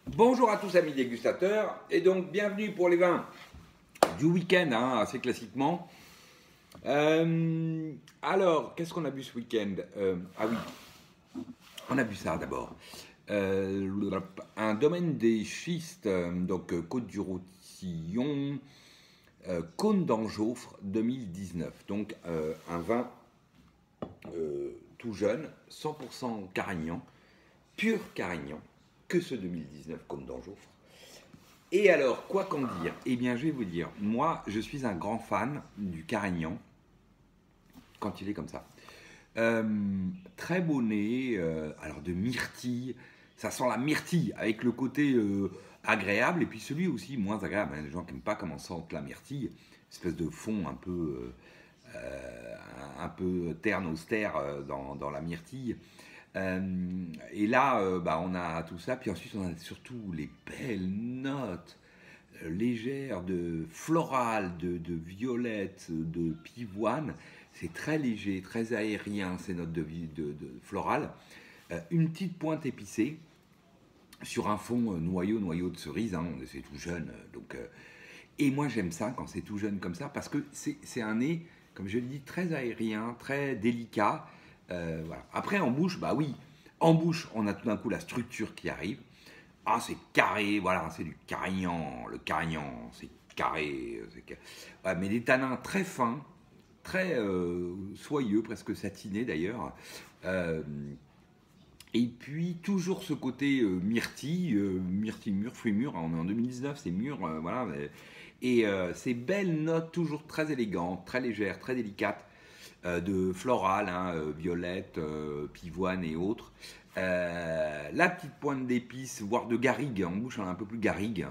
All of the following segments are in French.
Bonjour à tous amis dégustateurs, et donc bienvenue pour les vins du week-end, assez classiquement. Alors, qu'est-ce qu'on a bu ce week-end? Ah oui, on a bu ça d'abord. Un domaine des schistes, donc Côte-du-Roussillon, Cône d'Anjofre 2019. Donc un vin tout jeune, 100% Carignan, pur Carignan, que ce 2019 Cône d'Anjofre. Et alors, quoi qu'en dire? Eh bien, je vais vous dire, moi, je suis un grand fan du Carignan, quand il est comme ça. Très beau nez, alors de myrtille, ça sent la myrtille, avec le côté agréable, et puis celui aussi moins agréable. Il y a des gens qui n'aiment pas comment sent la myrtille, espèce de fond un peu terne, austère dans la myrtille. Et là, on a tout ça, puis ensuite on a surtout les belles notes légères de floral, de violette, de pivoine. C'est très léger, très aérien ces notes de floral. Une petite pointe épicée sur un fond noyau de cerise. C'est tout jeune, et moi j'aime ça quand c'est tout jeune comme ça parce que c'est un nez, comme je le dis, très aérien, très délicat. Voilà. Après en bouche, bah oui, en bouche on a tout d'un coup la structure qui arrive. Ah, c'est carré, voilà, c'est du Carignan. Le Carignan, c'est carré. Ouais, mais des tanins très fins, très soyeux, presque satinés d'ailleurs. Euh, et puis toujours ce côté myrtille mûr, fruit mûr. On est en 2019, c'est mûr, voilà. Et ces belles notes toujours très élégantes, très légères, très délicates, de floral, violette, pivoine et autres. La petite pointe d'épices, voire de garrigue, en bouche on a un peu plus garrigue,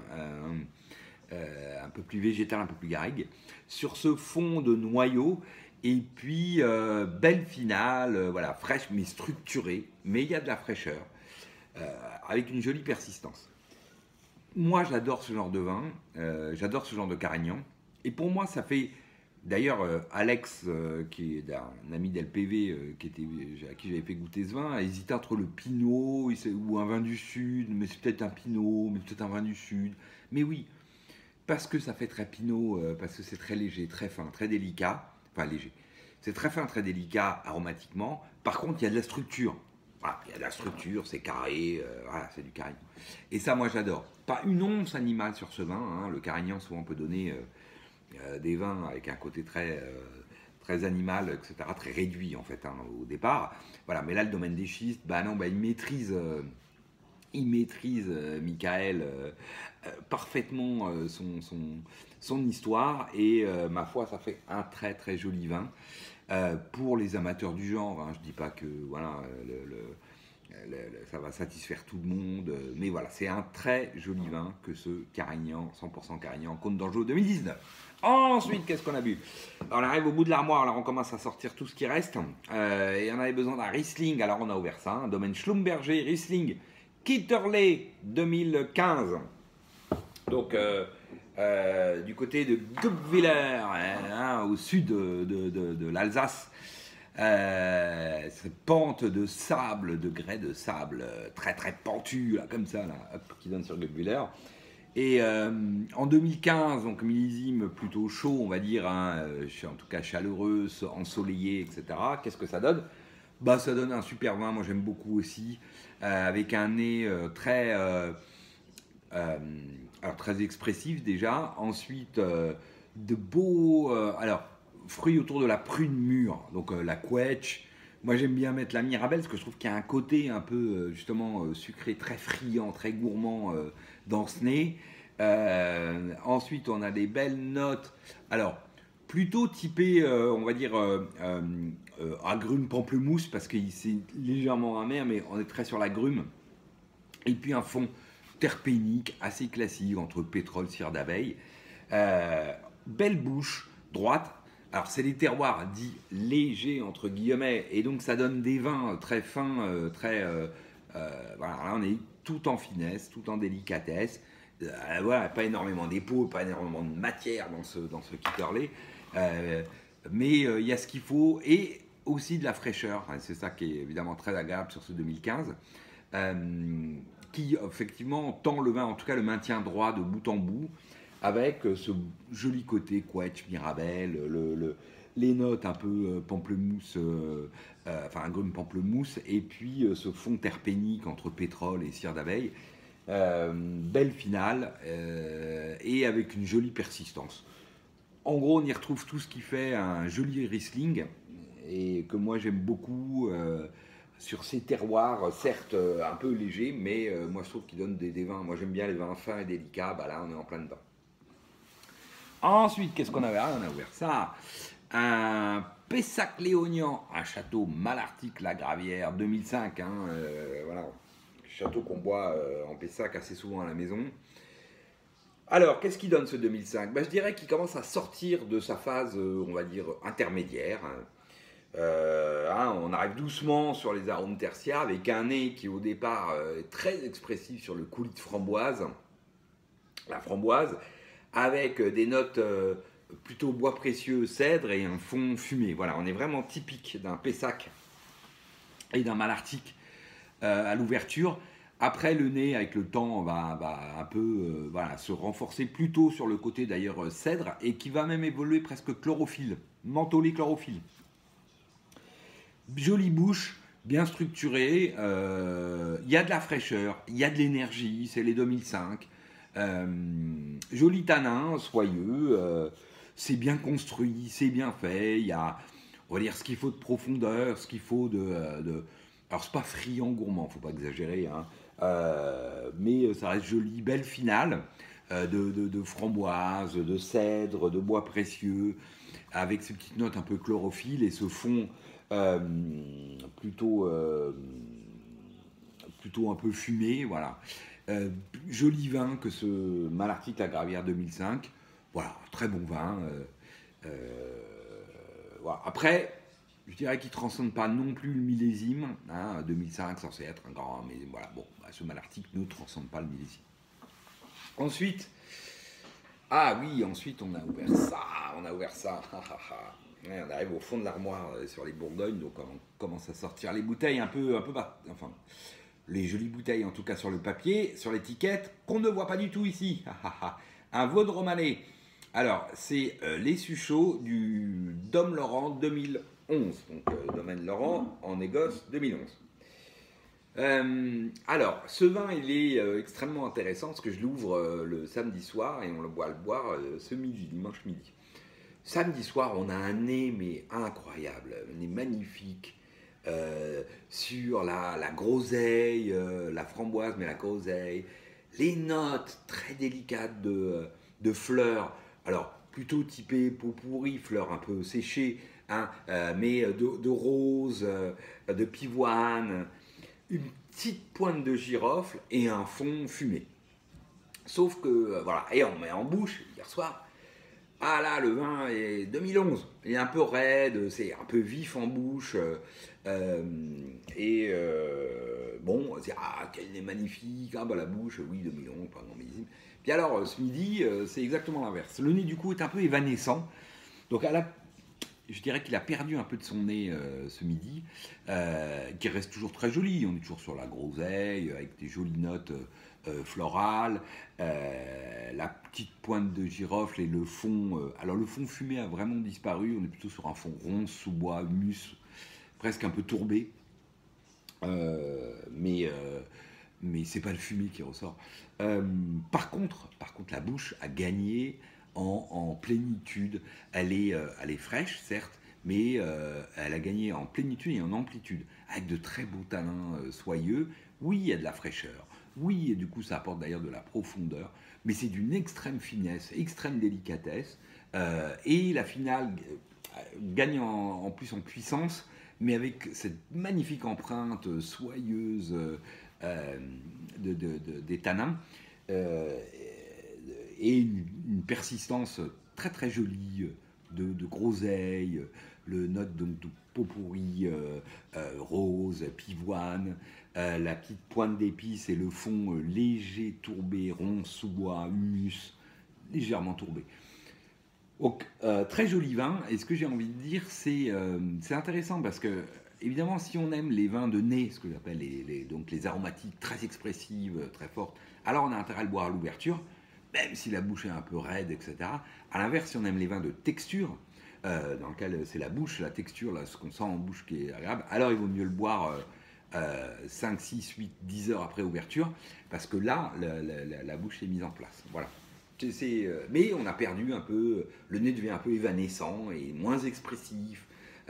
un peu plus végétal, un peu plus garrigue, sur ce fond de noyau. Et puis, belle finale, voilà, fraîche mais structurée, mais il y a de la fraîcheur, avec une jolie persistance. Moi, j'adore ce genre de vin, j'adore ce genre de Carignan. Et pour moi, ça fait. D'ailleurs, Alex, qui est un ami d'LPV, à qui j'avais fait goûter ce vin, a hésité entre le Pinot ou un vin du Sud, mais c'est peut-être un Pinot, mais peut-être un vin du Sud. Mais oui, parce que ça fait très Pinot, parce que c'est très léger, très fin, très délicat. Enfin, léger. C'est très fin, très délicat aromatiquement. Par contre, il y a de la structure. Voilà, il y a de la structure, c'est carré, voilà, c'est du Carignan. Et ça, moi, j'adore. Pas une once animale sur ce vin. Le Carignan, souvent, peut donner des vins avec un côté très animal, etc., très réduit, en fait, au départ. Voilà, mais là, le domaine des schistes, non, il maîtrise Michael, parfaitement son histoire, et ma foi, ça fait un très très joli vin. Pour les amateurs du genre, je dis pas que voilà, ça va satisfaire tout le monde, mais voilà, c'est un très joli vin que ce Carignan, 100% Carignan, Cône d'Anjou 2019. Ensuite, qu'est-ce qu'on a bu? Alors, on arrive au bout de l'armoire, alors on commence à sortir tout ce qui reste, et on avait besoin d'un Riesling, alors on a ouvert ça, un domaine Schlumberger Riesling Kitterley 2015. Donc, du côté de Guebwiller, au sud de l'Alsace. Cette pente de sable, de grès de sable, très très pentue, là, comme ça, là, hop, qui donne sur Guebwiller. Et en 2015, donc millésime plutôt chaud, on va dire, en tout cas chaleureux, ensoleillé, etc. Qu'est-ce que ça donne? Bah, ça donne un super vin, moi j'aime beaucoup aussi, avec un nez euh, alors très expressif déjà. Ensuite, de beaux, fruits autour de la prune mûre, donc la quetch. Moi j'aime bien mettre la mirabelle parce que je trouve qu'il y a un côté un peu justement sucré, très friand, très gourmand dans ce nez. Ensuite, on a des belles notes. Alors, plutôt typé, on va dire, agrumes pamplemousse, parce que c'est légèrement amer, mais on est très sur l'agrume. Et puis un fond terpénique assez classique entre pétrole, cire d'abeille. Belle bouche, droite. Alors, c'est des terroirs dits légers, entre guillemets, et donc ça donne des vins très fins, voilà, là, on est tout en finesse, tout en délicatesse. Voilà, pas énormément d'épaule, pas énormément de matière dans ce Kitterley. Mais il y a ce qu'il faut, et aussi de la fraîcheur. C'est ça qui est évidemment très agréable sur ce 2015. qui effectivement tend le vin, en tout cas le maintient droit de bout en bout, avec ce joli côté Quetch, Mirabelle, les notes un peu pamplemousse, enfin agrumes pamplemousse, et puis ce fond terpénique entre pétrole et cire d'abeille. Belle finale, et avec une jolie persistance. En gros, on y retrouve tout ce qui fait un joli Riesling, et que moi j'aime beaucoup sur ces terroirs, certes un peu légers, mais moi je trouve qu'ils donnent des vins. Moi j'aime bien les vins fins et délicats, bah là on est en plein dedans. Ensuite, qu'est-ce qu'on avait? On a ouvert ça. Un Pessac-Léognan, un château Malartic-la-Gravière 2005. Voilà, château qu'on boit en Pessac assez souvent à la maison. Alors, qu'est-ce qui donne ce 2005? Je dirais qu'il commence à sortir de sa phase, on va dire, intermédiaire. On arrive doucement sur les arômes tertiaires avec un nez qui au départ est très expressif sur le coulis de framboise, la framboise, avec des notes plutôt bois précieux, cèdre et un fond fumé. Voilà, on est vraiment typique d'un Pessac et d'un Malartic à l'ouverture. Après, le nez, avec le temps, va un peu se renforcer plutôt sur le côté d'ailleurs cèdre et qui va même évoluer presque chlorophylle, mentholé chlorophylle. Jolie bouche, bien structurée, il y a de la fraîcheur, il y a de l'énergie, c'est les 2005. Joli tanin, soyeux, c'est bien construit, c'est bien fait, il y a, on va dire, ce qu'il faut de profondeur, ce qu'il faut de alors c'est pas friand gourmand, faut pas exagérer, mais ça reste joli, belle finale de framboise, de cèdre, de bois précieux, avec ces petites notes un peu chlorophylle et ce fond plutôt un peu fumé, voilà. Joli vin que ce Malartic-la-Gravière 2005, voilà, très bon vin. Voilà. Après, je dirais qu'il ne transcende pas non plus le millésime. 2005 censé être un grand, mais voilà, bon, ce Malartic ne transcende pas le millésime. Ensuite, ensuite on a ouvert ça. Ouais, on arrive au fond de l'armoire sur les Bourgognes, donc on commence à sortir les bouteilles un peu bas, enfin les jolies bouteilles en tout cas sur le papier, sur l'étiquette, qu'on ne voit pas du tout ici. Un Vaudre romanais. Alors, c'est les Suchots du Dom Laurent 2011, donc Domaine Laurent en négoce 2011. Alors, ce vin, il est extrêmement intéressant parce que je l'ouvre le samedi soir et on le boire ce midi, dimanche midi. Samedi soir, on a un nez mais incroyable, un nez magnifique sur la groseille, la framboise mais la groseille, les notes très délicates de fleurs, alors plutôt typées pot pourri, fleurs un peu séchées, mais de rose, de pivoine, une petite pointe de girofle et un fond fumé. Sauf que, voilà, et on met en bouche hier soir. Ah là, le vin est 2011. Il est un peu raide, c'est un peu vif en bouche. Bon, c'est quel est magnifique. La bouche, oui, 2011, pas grand millésime. Puis alors, ce midi, c'est exactement l'inverse. Le nez, du coup, est un peu évanescent. Donc, je dirais qu'il a perdu un peu de son nez ce midi, qui reste toujours très joli. On est toujours sur la groseille, avec des jolies notes florales, la petite pointe de girofle et le fond. Alors le fond fumé a vraiment disparu, on est plutôt sur un fond rond, sous-bois, humus, presque un peu tourbé. Mais c'est pas le fumé qui ressort. Par contre, la bouche a gagné en plénitude. Elle est fraîche, certes, mais elle a gagné en plénitude et en amplitude, avec de très beaux tanins soyeux. Oui, il y a de la fraîcheur. Oui, et du coup, ça apporte d'ailleurs de la profondeur, mais c'est d'une extrême finesse, extrême délicatesse. Et la finale gagne en plus en puissance, mais avec cette magnifique empreinte soyeuse des tanins. Et une persistance très très jolie de groseille, le note donc de pot pourri, rose, pivoine, la petite pointe d'épices et le fond léger, tourbé, rond, sous-bois, humus, légèrement tourbé. Donc très joli vin, et ce que j'ai envie de dire, c'est intéressant parce que évidemment, si on aime les vins de nez, ce que j'appelle donc les aromatiques très expressives, très fortes, alors on a intérêt à le boire à l'ouverture, même si la bouche est un peu raide, etc. À l'inverse, si on aime les vins de texture, dans lequel c'est la bouche, la texture, là, ce qu'on sent en bouche qui est agréable, alors il vaut mieux le boire 5, 6, 8, 10 heures après ouverture, parce que là, la bouche est mise en place. Voilà. Mais on a perdu un peu, le nez devient un peu évanescent et moins expressif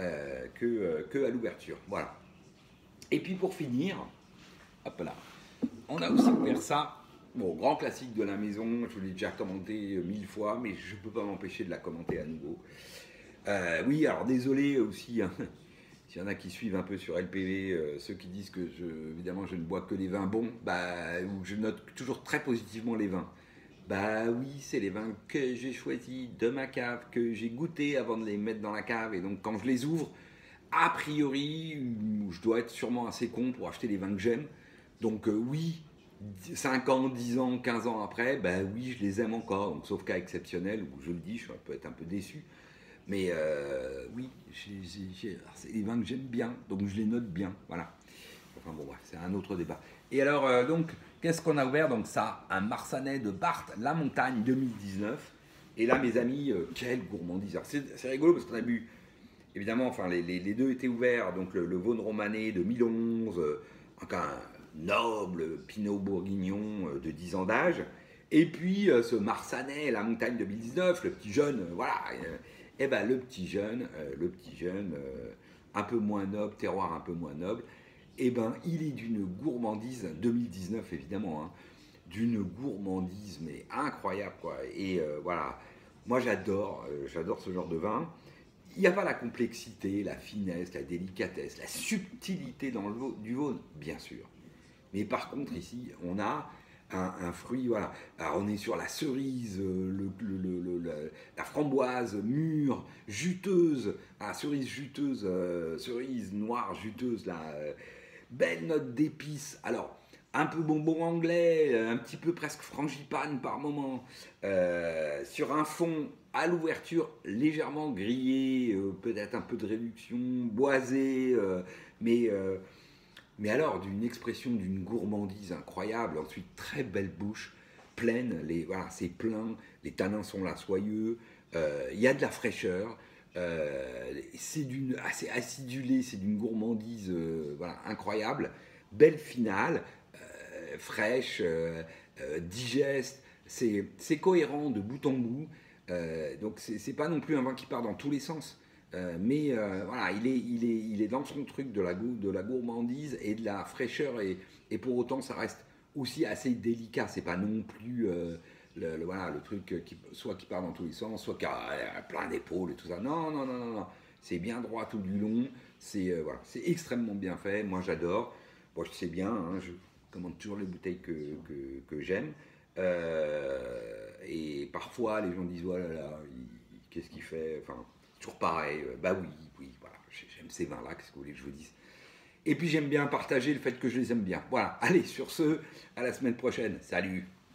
que à l'ouverture. Voilà. Et puis pour finir, hop là, on a aussi ouvert ça. Bon, grand classique de la maison, je vous l'ai déjà commenté 1000 fois, mais je ne peux pas m'empêcher de la commenter à nouveau. Oui, alors désolé aussi, hein, s'il y en a qui suivent un peu sur LPV, ceux qui disent que évidemment je ne bois que les vins bons, ou je note toujours très positivement les vins. Bah oui, c'est les vins que j'ai choisis de ma cave, que j'ai goûté avant de les mettre dans la cave, et donc quand je les ouvre, a priori, je dois être sûrement assez con pour acheter les vins que j'aime. Donc oui, 5 ans, 10 ans, 15 ans après, bah oui, je les aime encore. Donc, sauf cas exceptionnel, où je le dis, je peux être un peu déçu. Mais oui, c'est des vins que j'aime bien, donc je les note bien. Voilà. Enfin bon, bref, c'est un autre débat. Et alors, donc, qu'est-ce qu'on a ouvert? Donc ça, un Marsanais de Barthes, La Montagne 2019. Et là, mes amis, quelle gourmandise. C'est rigolo parce qu'on a bu, évidemment, enfin, les deux étaient ouverts. Donc le Vosne Romanée de 2011, un noble Pinot Bourguignon de 10 ans d'âge. Et puis ce Marsanais, La Montagne 2019, le petit jeune, voilà. Et ben le petit jeune, un peu moins noble, terroir un peu moins noble, et ben il est d'une gourmandise, 2019 évidemment, hein, d'une gourmandise mais incroyable quoi. Et voilà, moi j'adore ce genre de vin. Il n'y a pas la complexité, la finesse, la délicatesse, la subtilité dans du Vosne, bien sûr. Mais par contre, ici, on a un fruit, voilà. Alors, on est sur la cerise, la framboise mûre, juteuse, cerise juteuse, cerise noire juteuse, là, belle note d'épices. Alors, un peu bonbon anglais, un petit peu presque frangipane par moment, sur un fond à l'ouverture légèrement grillé, peut-être un peu de réduction, boisé, mais mais alors, d'une expression, d'une gourmandise incroyable. Ensuite, très belle bouche, pleine. Voilà, c'est plein. Les tanins sont là, soyeux. Il y a de la fraîcheur. C'est assez acidulé. C'est d'une gourmandise voilà, incroyable. Belle finale, fraîche, digeste. C'est cohérent de bout en bout. Donc, c'est pas non plus un vin qui part dans tous les sens. Mais voilà, il est dans son truc de la gourmandise et de la fraîcheur, et pour autant, ça reste aussi assez délicat. C'est pas non plus voilà, le truc soit qui part dans tous les sens, soit qui a plein d'épaules et tout ça. Non, non, non, non, non. C'est bien droit tout du long. Voilà, c'est extrêmement bien fait. Moi, j'adore. Moi, je sais bien, hein, je commande toujours les bouteilles que j'aime. Et parfois, les gens disent, voilà, là, qu'est-ce qu'il fait? Enfin, toujours pareil, bah oui, oui, voilà, j'aime ces vins-là, qu'est-ce que vous voulez que je vous dise? Et puis j'aime bien partager le fait que je les aime bien. Voilà, allez, sur ce, à la semaine prochaine, salut!